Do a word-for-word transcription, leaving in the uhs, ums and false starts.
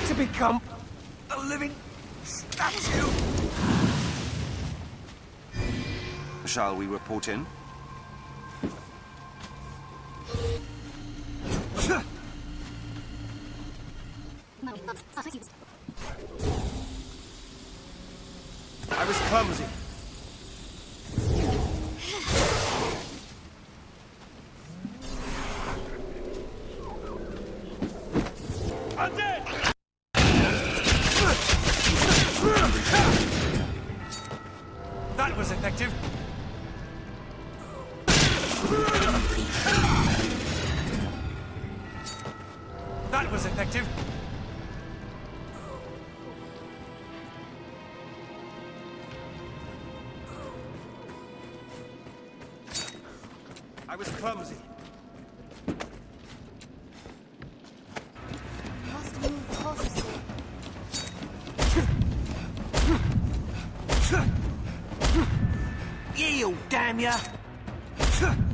to become a living statue. Shall we report in? I was clumsy. I'm dead! That was effective. That was effective. I was clumsy. Must move cautiously. Yield, damn ya!